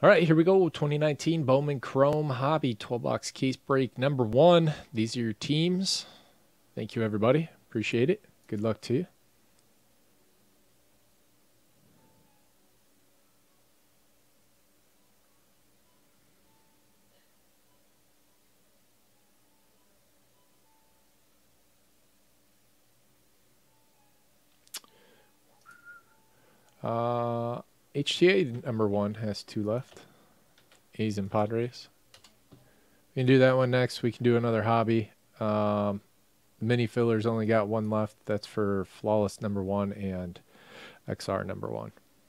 All right, here we go. 2019 Bowman Chrome Hobby 12-box case break number 1. These are your teams. Thank you, everybody. Appreciate it. Good luck to you. HTA number 1 has 2 left. A's and Padres. We can do that one next. We can do another hobby. Mini fillers only got 1 left. That's for Flawless number 1 and XR number 1.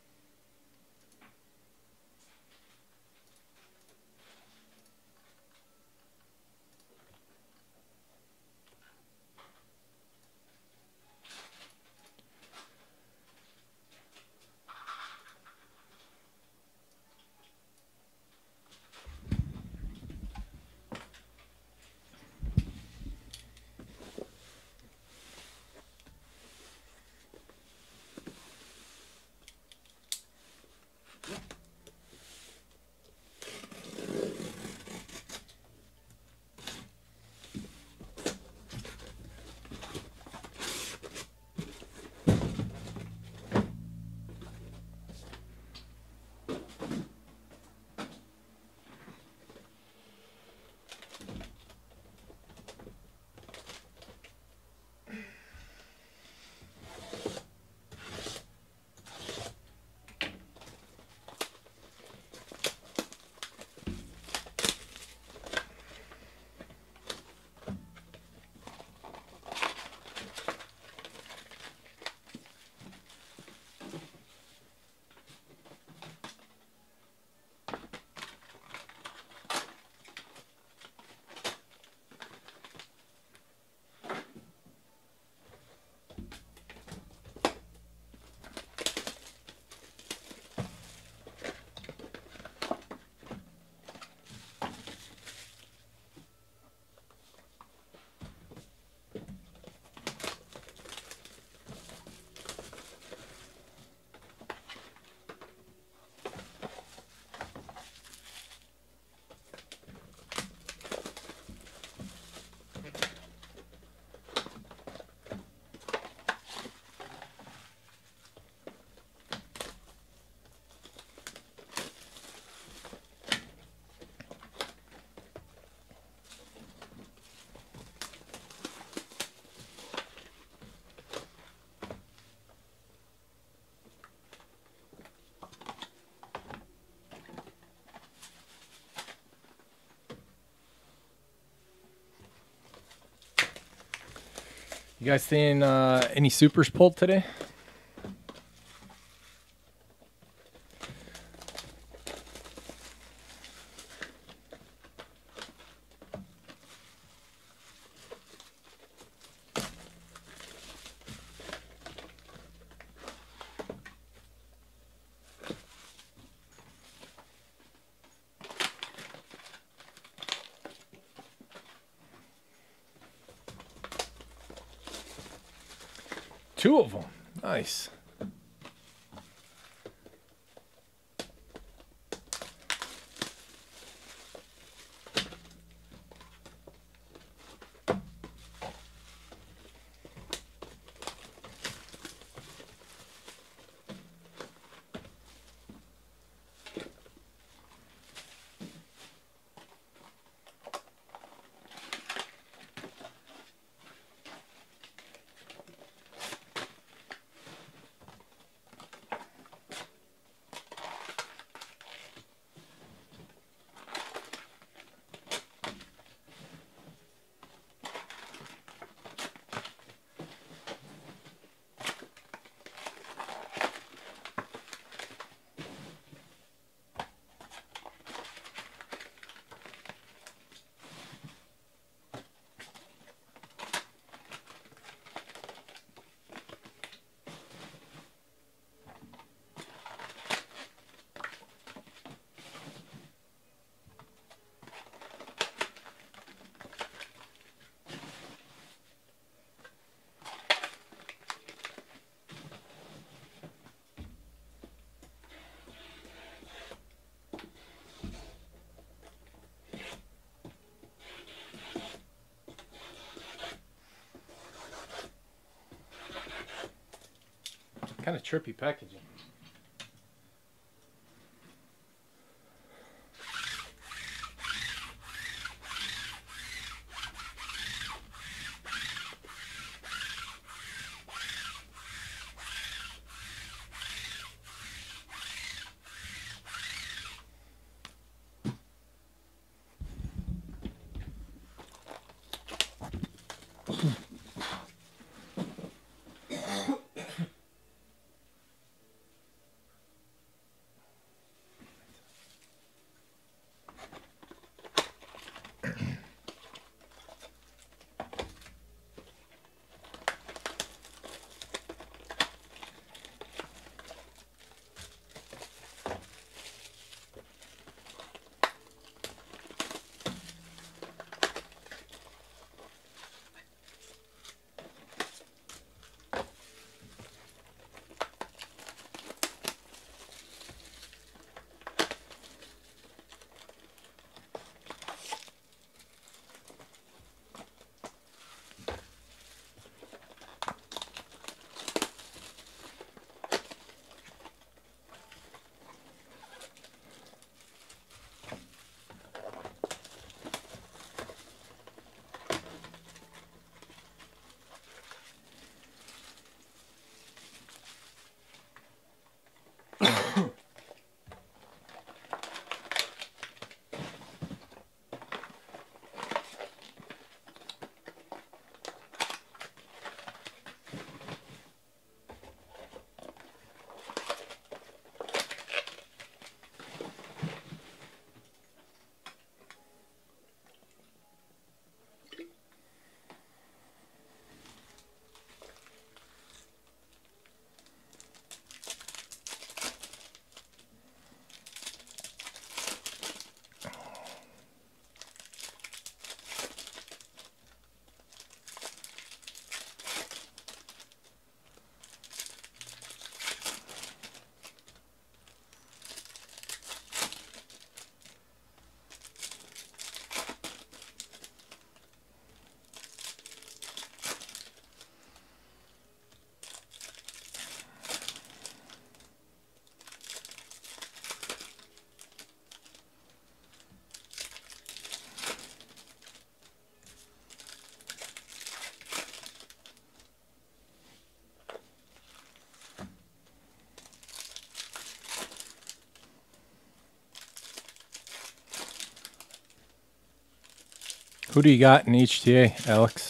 You guys seeing any supers pulled today? Two of them. Nice. Kind of trippy packaging. Who do you got in HTA, Alex?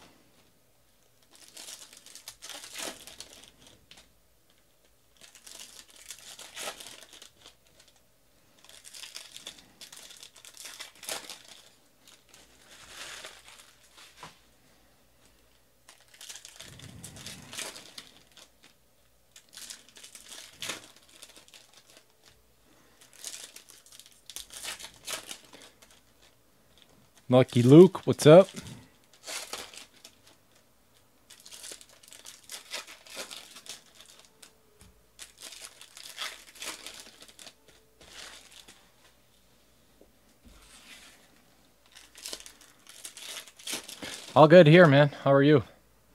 Lucky Luke, what's up? All good here, man. How are you?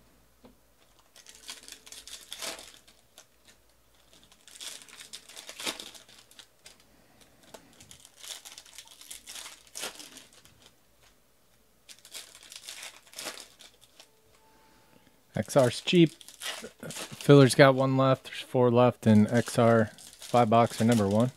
XR's cheap. Filler's got one left. There's 4 left, and XR 5 box are number 1.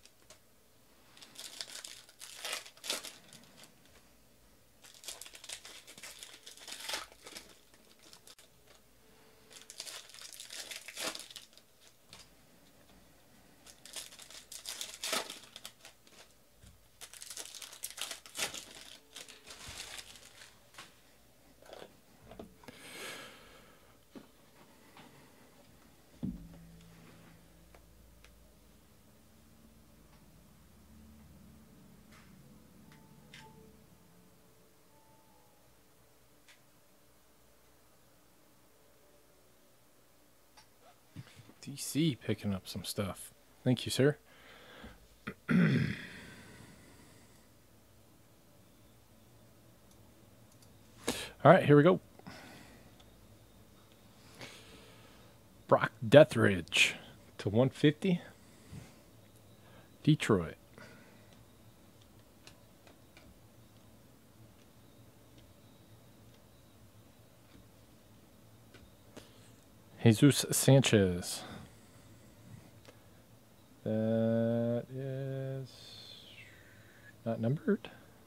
DC picking up some stuff. Thank you, sir. All right, here we go. Brock Deathridge to 150. Detroit. Jesus Sanchez. That is not numbered.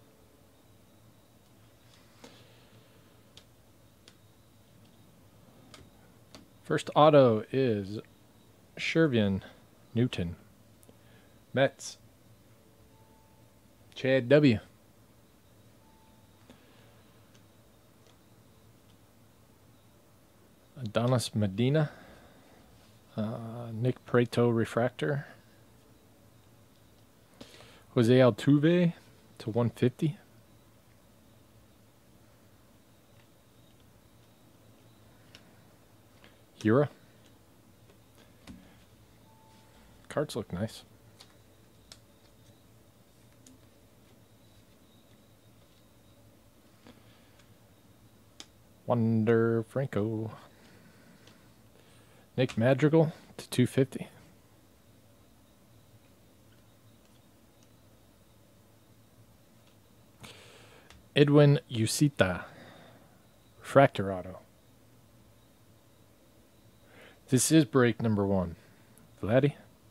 First auto is Shervian Newton. Mets. Chad W. Adonis Medina. Nick Preto Refractor. Jose Altuve to 150. Hira. Cards look nice. Wander Franco. Nick Madrigal to 250. Edwin Usita. Refractor auto. This is break number 1. Vladdy.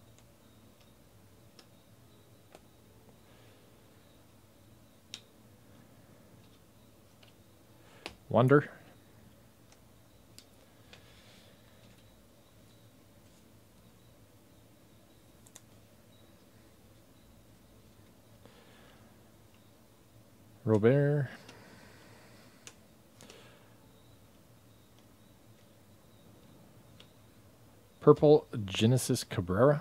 Wonder. Robert. Purple Genesis Cabrera.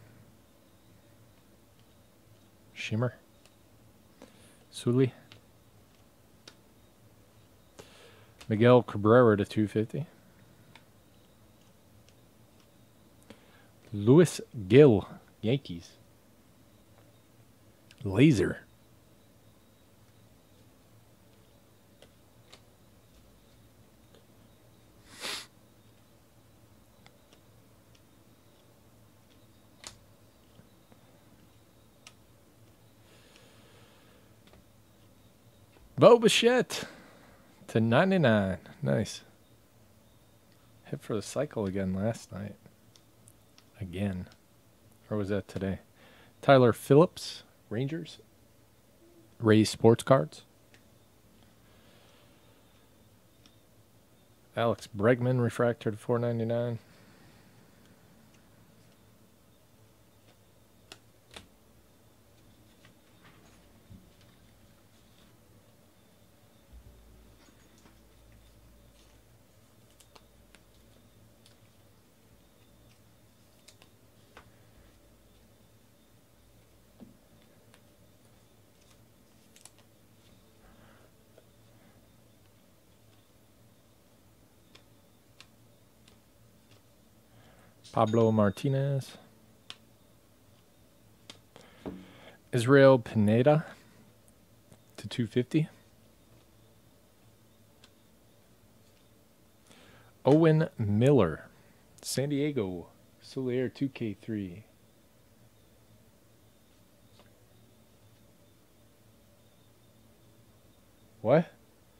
Shimmer. Sully. Miguel Cabrera to 250. Luis Gil, Yankees. Laser. Bo Bichette to 99. Nice. Hit for the cycle again last night. Again. Or was that today? Tyler Phillips, Rangers. Rays Sports Cards. Alex Bregman, Refractor to 499. Pablo Martinez. Israel Pineda to 250. Owen Miller. San Diego. Soler 2K3. What?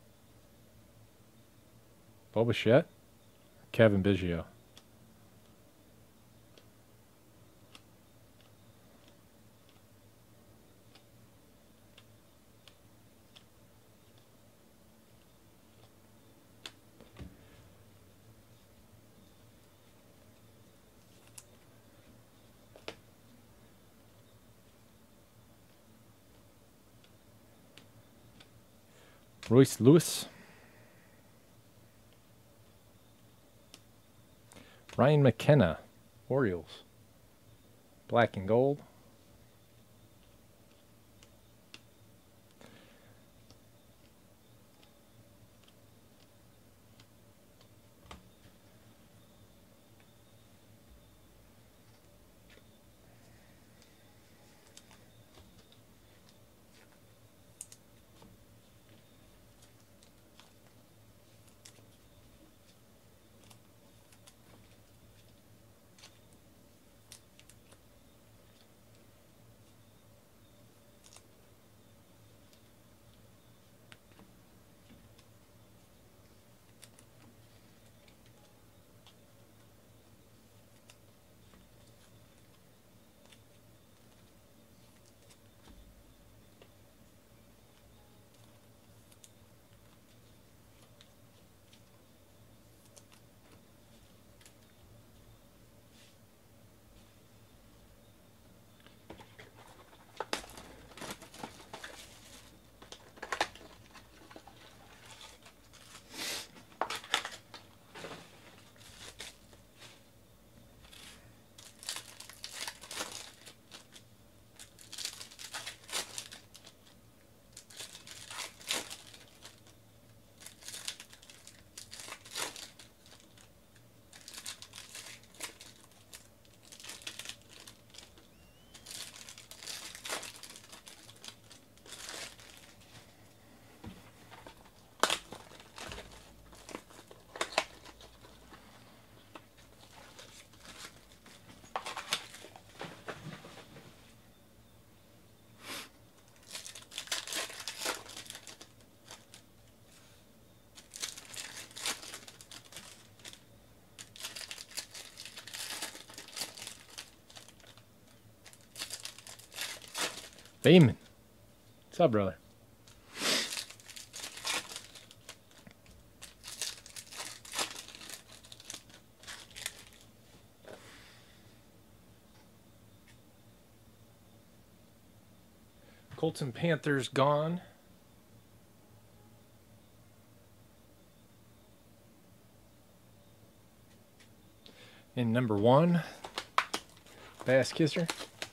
Bo Bichette? Kevin Biggio. Royce Lewis. Ryan McKenna, Orioles. Black and gold. Bowman. What's up, brother? Colts and Panthers gone. And number 1, Bass Kisser.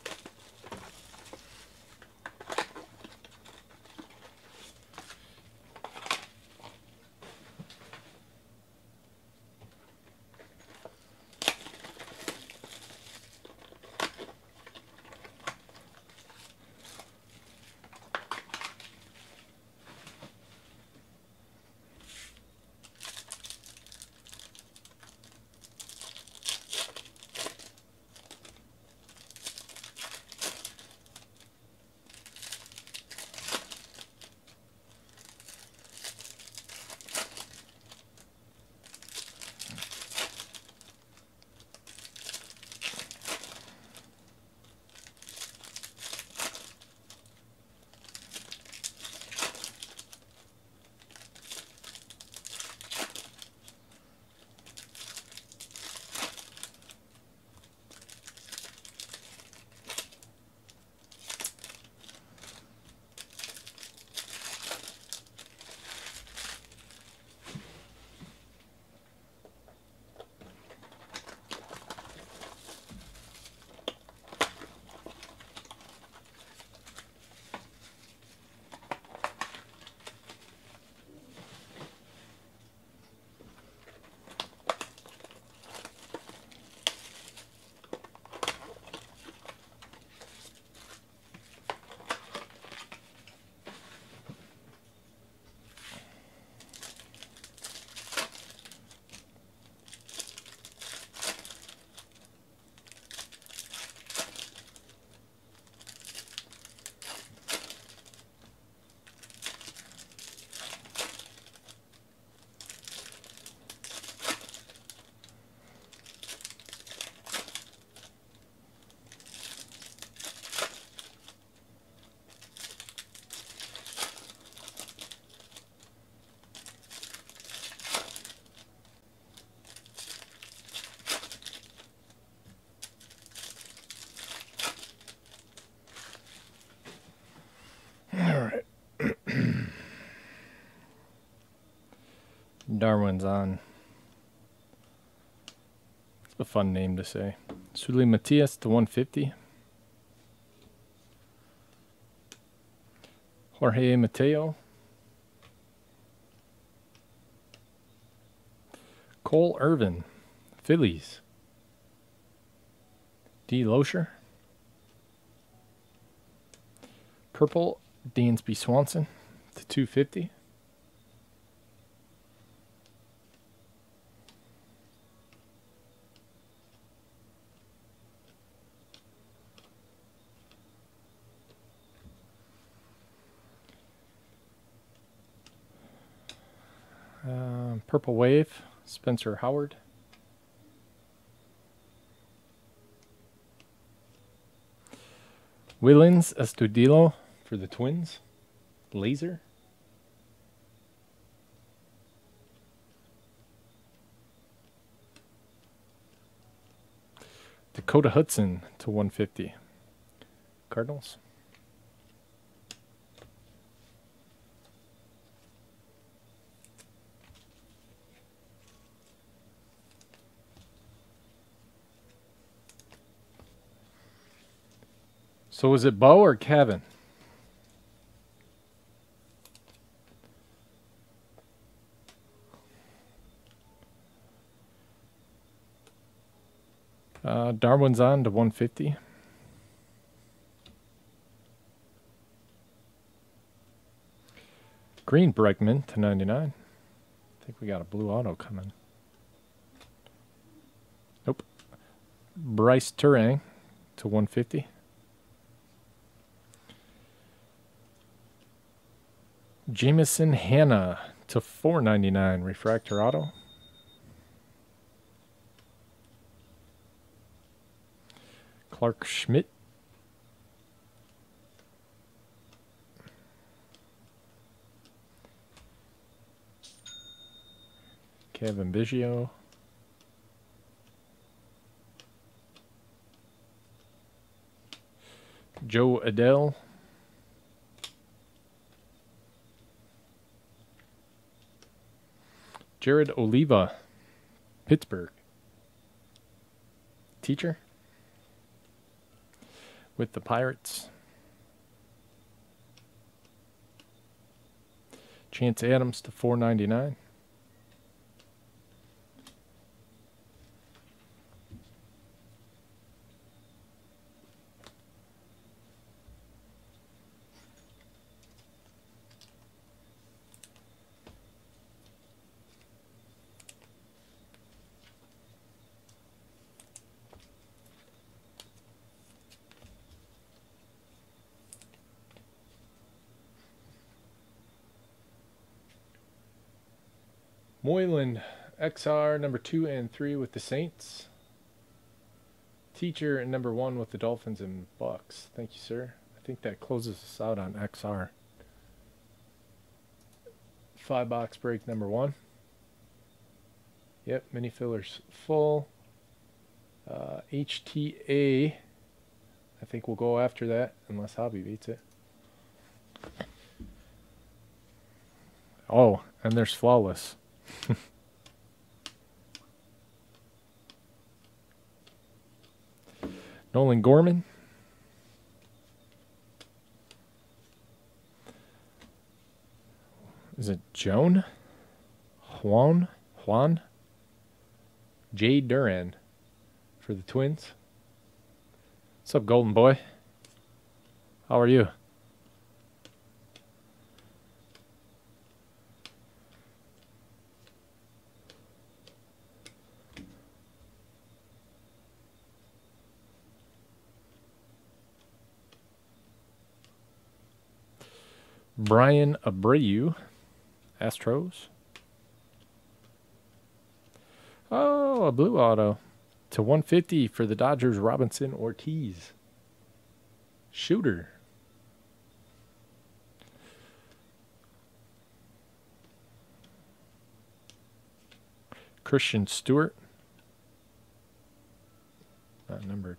Darwin's on. It's a fun name to say. Sully Matias to 150. Jorge Mateo. Cole Irvin, Phillies. D. Loescher. Purple, Dansby Swanson to 250. Purple Wave, Spencer Howard. Willens Estudillo for the Twins. Laser. Dakota Hudson to 150. Cardinals. So was it Bo or Kevin? Darwin's on to 150. Green Bregman to 99. I think we got a blue auto coming. Nope. Bryce Turang to 150. Jameson Hanna to 499. Refractor auto. Clark Schmidt. Kevin Biggio. Joe Adele. Jared Oliva, Pittsburgh. Teacher with the Pirates. Chance Adams to 499. Moylan, XR number 2 and 3 with the Saints. Teacher and number 1 with the Dolphins and Bucks. Thank you, sir. I think that closes us out on XR. 5-box break number 1. Yep, mini fillers full. HTA, I think we'll go after that unless Hobby beats it. Oh, and there's Flawless. Nolan Gorman. Is it Joan? Juan? Jay Duran for the Twins. What's up, Golden Boy? How are you? Brian Abreu, Astros. Oh, a blue auto. To 150 for the Dodgers, Robinson Ortiz. Shooter. Christian Stewart. Not numbered.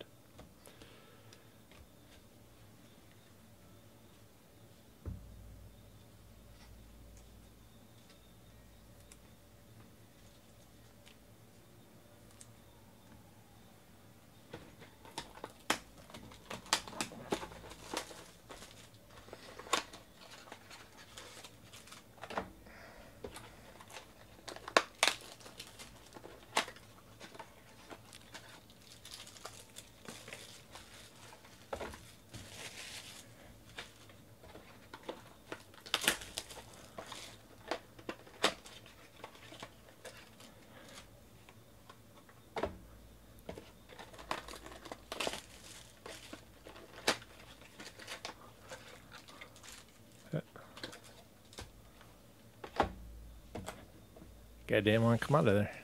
Goddamn one, come out of there.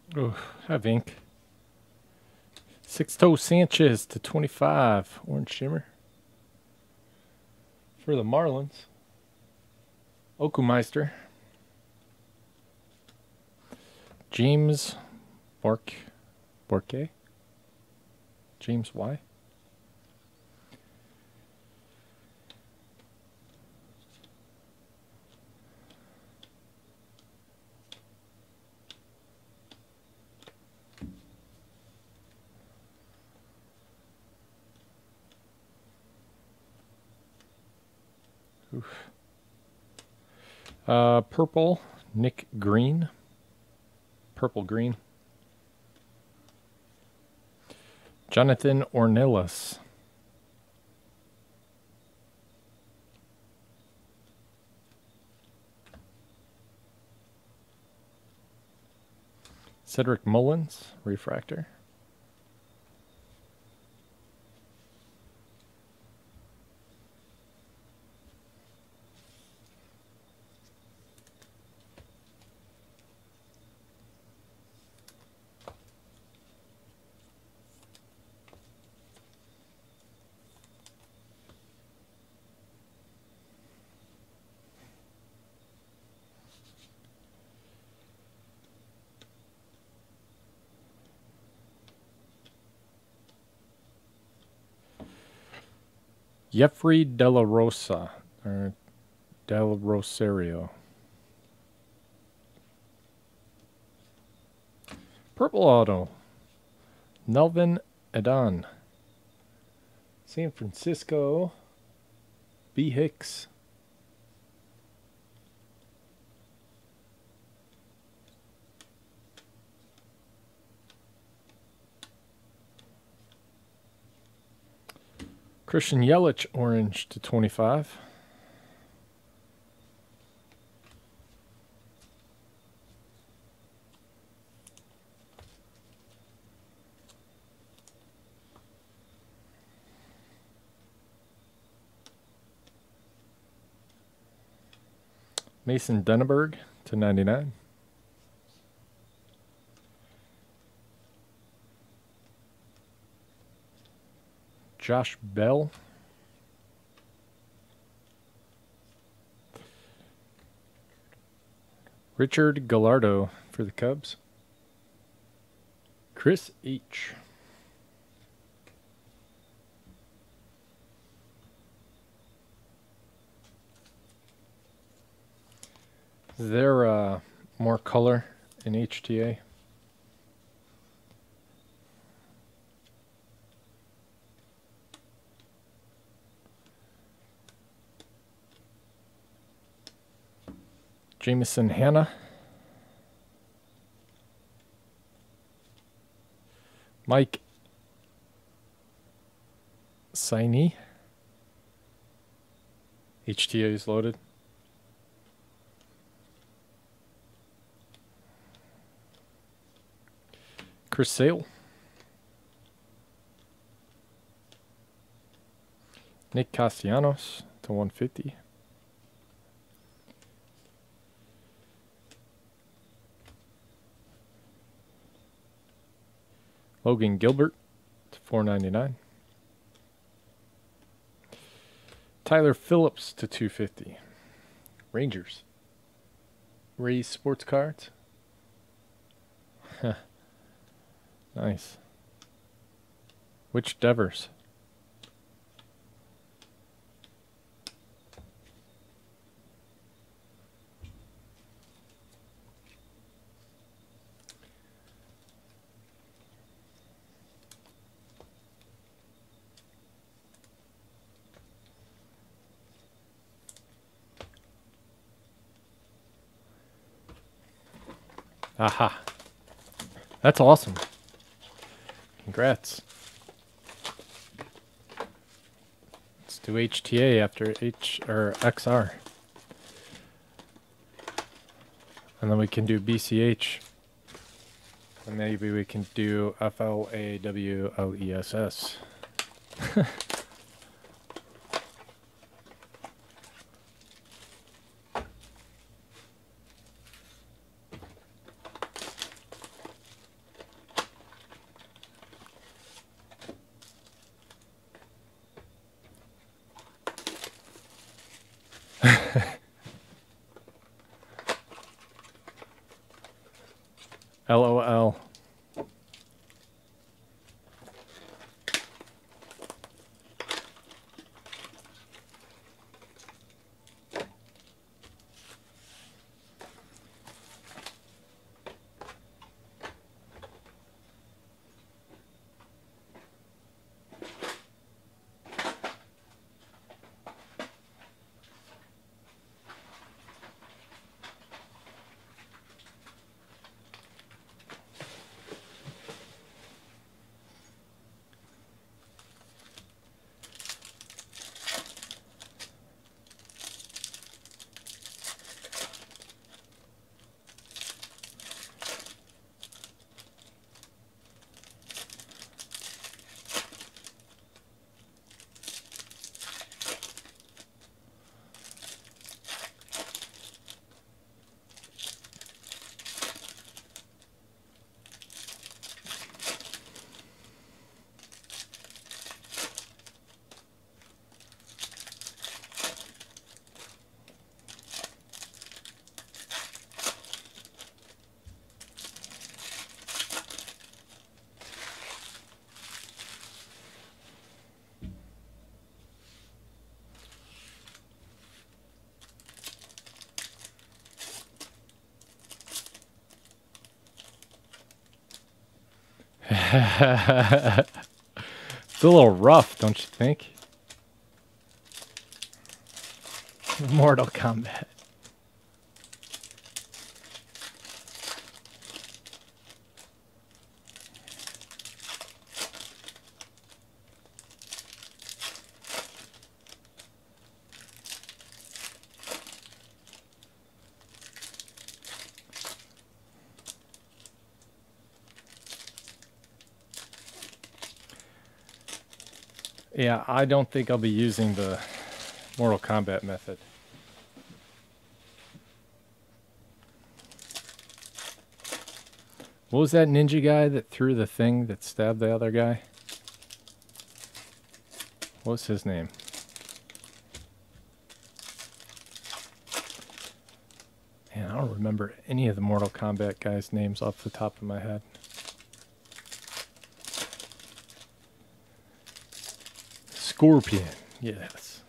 Oh, have ink. Sixto Sanchez to 25. Orange shimmer. For the Marlins. Okumeister. James Borke. James Y. Oof. Purple, Nick Green. Purple green. Jonathan Ornelas. Cedric Mullins, refractor. Jeffrey Della Rosa, or Del Rosario. Purple auto, Nelvin Adon. San Francisco, B. Hicks. Christian Yelich, orange to 25. Mason Denneberg to 99. Josh Bell. Richard Gallardo for the Cubs. Chris H. Is there more color in HTA? Jameson Hanna. Mike Siney. HTA is loaded. Chris Sale. Nick Castellanos to 150. Logan Gilbert to 499. Tyler Phillips to 250. Rangers. Rays sports cards. Nice. Which Devers? Aha. That's awesome. Congrats. Let's do HTA after XR. And then we can do BCH. And maybe we can do FLAWLESS. LOL. It's a little rough, don't you think? Mortal Kombat. Yeah, I don't think I'll be using the Mortal Kombat method. What was that ninja guy that threw the thing that stabbed the other guy? What's his name? Man, I don't remember any of the Mortal Kombat guys' names off the top of my head. Scorpion, yes.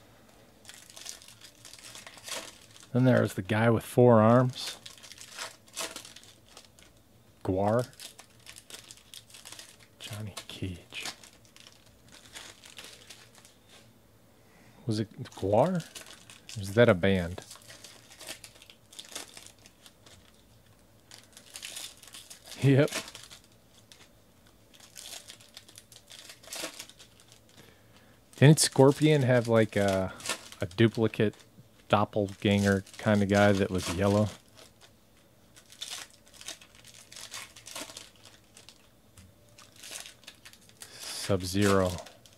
Then there's the guy with 4 arms. Guar. Johnny Cage. Was it Guar? Or is that a band? Yep. Didn't Scorpion have like a duplicate doppelganger kind of guy that was yellow? Sub-Zero.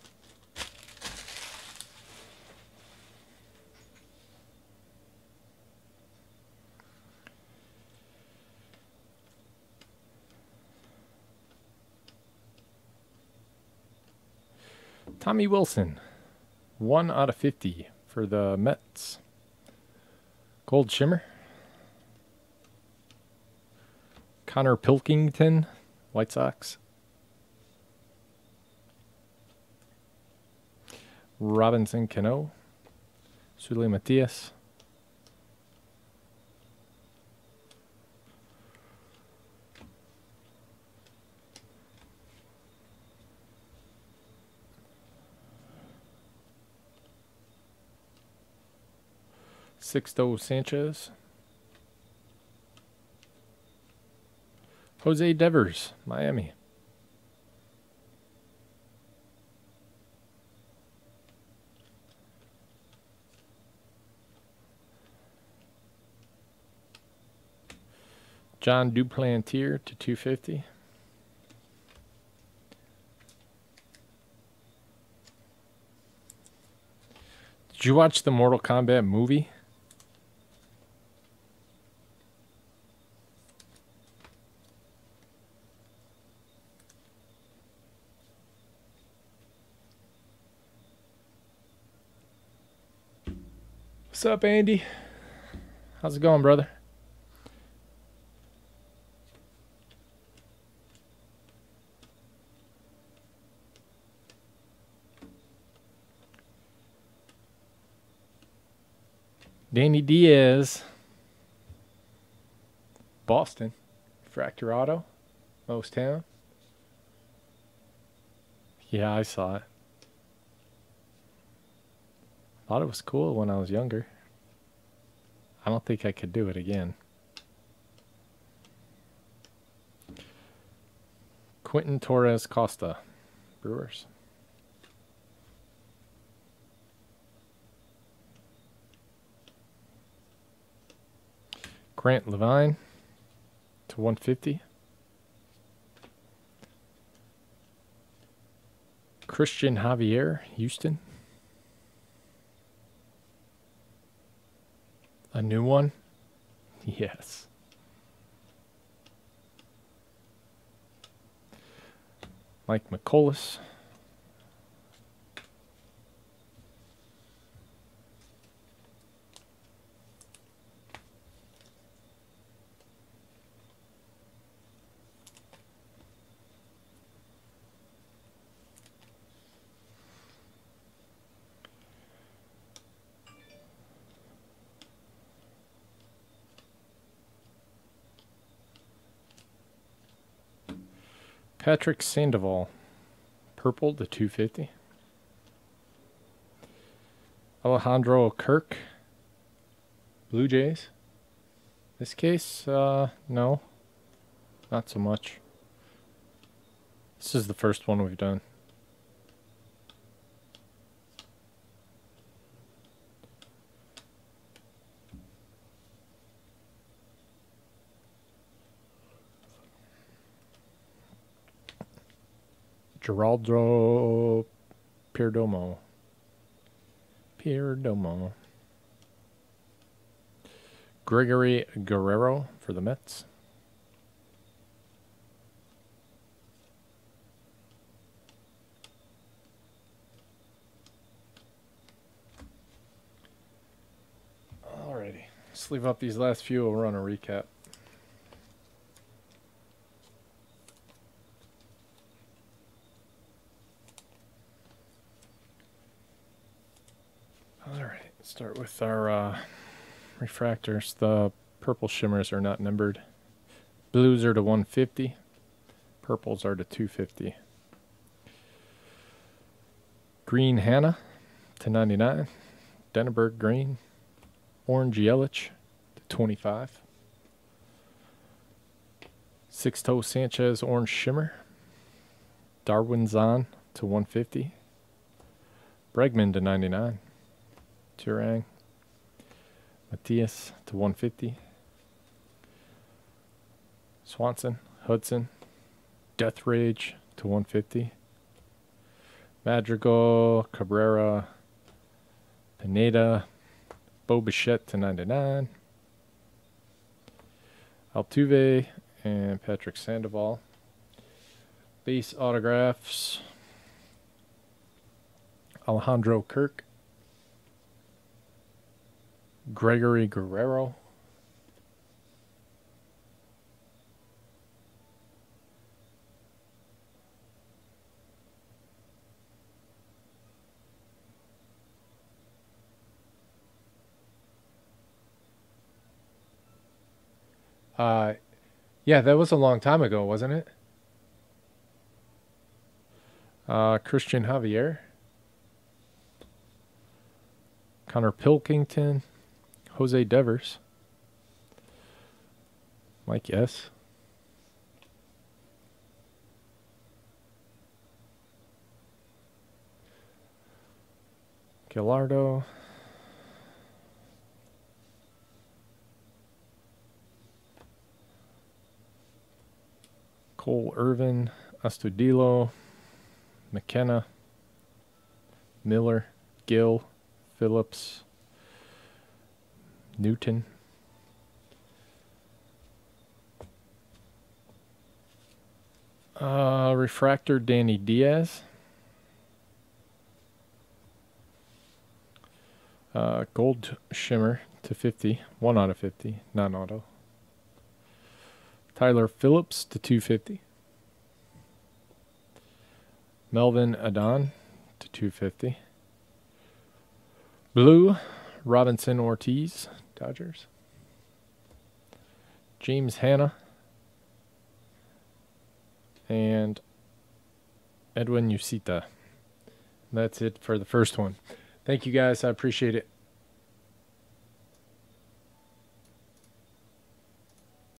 Tommy Wilson, 1 out of 50 for the Mets. Gold Shimmer. Connor Pilkington, White Sox. Robinson Cano. Sully Matias. Sixto Sanchez. Jose Devers, Miami. John Duplantier to 250. Did you watch the Mortal Kombat movie? What's up, Andy? How's it going, brother? Danny Diaz. Boston. Fractor Auto. Most Town. Yeah, I saw it. Thought it was cool when I was younger. I don't think I could do it again. Quentin Torres Costa. Brewers. Grant Levine to 150. Christian Javier, Houston. A new one? Yes. Mike McCullis. Patrick Sandoval, purple to 250. Alejandro Kirk, Blue Jays. This case, no, not so much. This is the first one we've done. Geraldo Perdomo. Gregory Guerrero for the Mets. Alrighty, let's leave up these last few. We'll run a recap. Start with our refractors. The purple shimmers are not numbered. Blues are to 150. Purples are to 250. Green Hannah to 99. Denneberg Green. Orange Yelich to 25. Six-Toe Sanchez Orange Shimmer. Darwin Zahn to 150. Bregman to 99. Turang. Matias to 150. Swanson, Hudson, Death Rage to 150. Madrigal, Cabrera, Pineda, Bo Bichette to 99. Altuve and Patrick Sandoval. Base autographs. Alejandro Kirk. Gregory Guerrero. Yeah, that was a long time ago, wasn't it? Christian Javier. Connor Pilkington. Jose Devers. Mike S. Gallardo. Cole Irvin. Astudillo. McKenna. Miller. Gill. Phillips. Newton. Refractor Danny Diaz. Gold Shimmer to 50. 1 out of 50. Non-auto. Tyler Phillips to 250. Melvin Adon to 250. Blue, Robinson Ortiz, Dodgers. James Hanna. And Edwin Ucita. That's it for the first one. Thank you guys. I appreciate it.